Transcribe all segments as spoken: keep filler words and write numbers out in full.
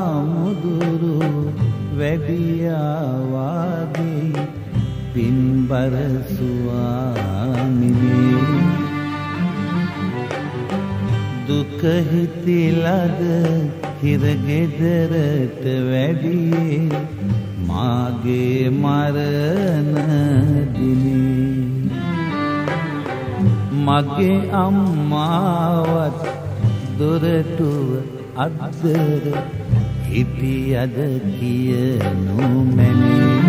බුදුහාමුදුරු වැඩියාවාගේ පින්බර ස්වාමිනේ දුක හිතිලද හිරගෙදරට වැඩියේ මාගේ මරණ දිනේ මගේ අම්මාවත් දොරටුව අද්දර හිටියද කියනු මැනේ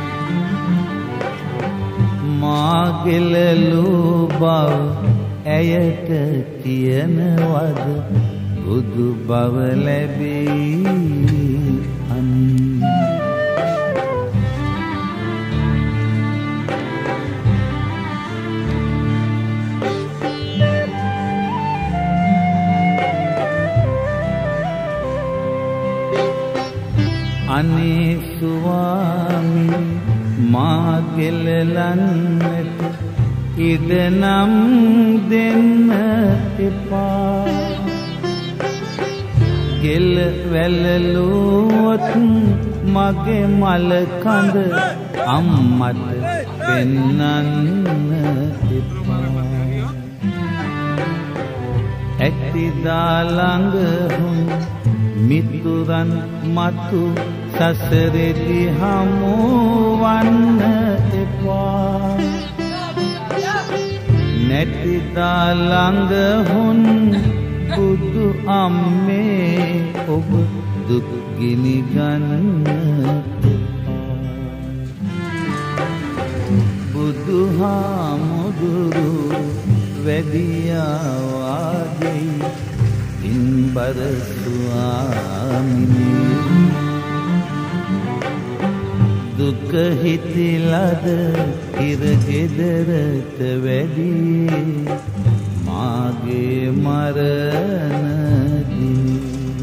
මාගෙලලු බව ඇයට කියනවද බුදු බව ලැබී අනී අනේ ස්වාමි මාගෙලලන්නට ඉදනම් දෙන්න එපා ගෙල වැළලුවොත් මගේ මල කඳ අම්මට පෙන්නන්න එපා ඇතිදා ළඟ හුන් මිතුරන් මතු සසරෙදි හමුවන්න එපා නැතිදා ළඟ හුන් බුදු අම්මේ ඔබ දුක් ගිනි ගන්න එපා බුදුහාමුදුරු වැඩියාවාගේ පින්බර ස්වාමිනේ දුක හිතිලද හිරගෙදරට වැඩියේ මාගේ මරණ දිනේ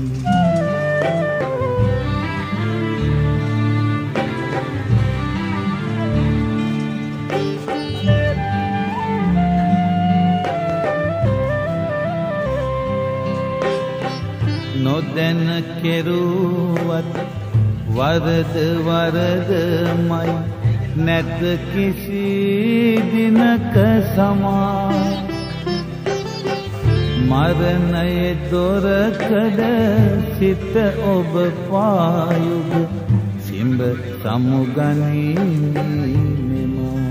නොදැන කෙරුවත් වරද වරදමයි නැත කිසි දිනක සමා මරණයේ දොරකඩ සිත ඔබ පායුද සිඹ සමුගනිමෙමු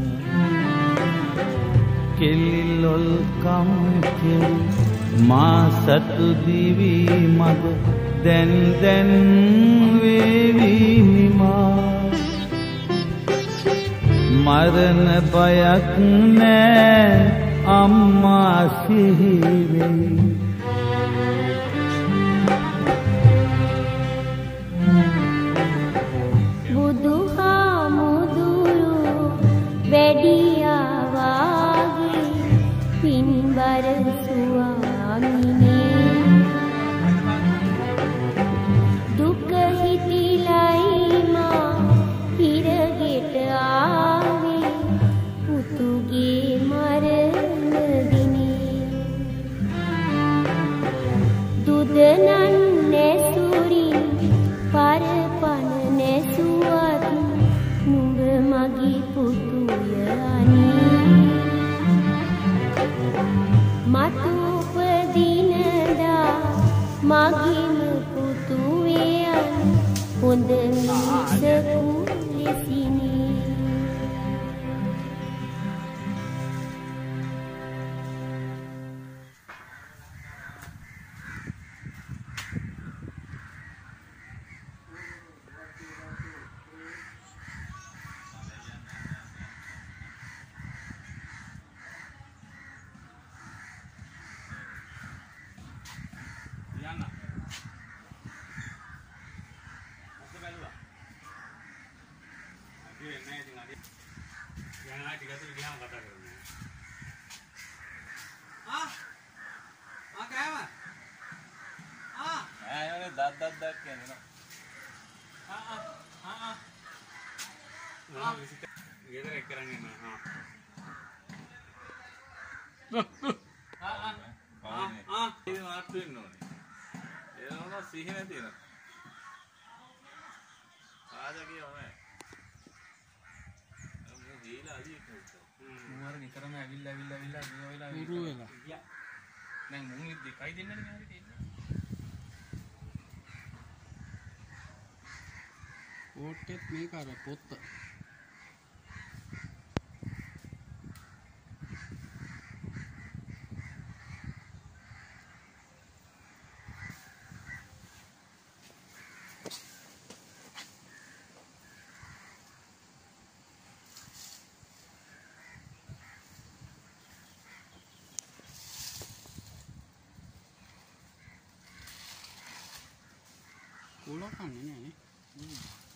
කෙලිලොල් කම් කෙරි මා සතු දිවි මග දැන් දැන් වේවි නිමා මරණ බයක් නෑ අම්මා සිහි වෙයි බුදුහාමුදුරු වැඩියාවාගේ පින්බර ස්වාමිනේ දුක හිතිලයි මා හිරගෙට ආවේ පුතුගේ මරණ දිනේ දුදනන් නැසුරින් පරපන නැසුවත් නුඹ මගේ පුතුය අනේ මතු උපදිනදා මගේම පුතුවේ හොඳ මිනිසකු ලෙසිනේ සිහින තියෙනවා මුවර නිතරම ඇවිල්ලා ඇවිල්ලා ඇවිල්ලා මේ වෙලා උරු වෙලා. දැන් මුංගි දෙකයි දෙන්නනේ මේ හරියට ඉන්නේ. ඕටෙත් මේක අර පොත්ත. Kulo kan ini nih.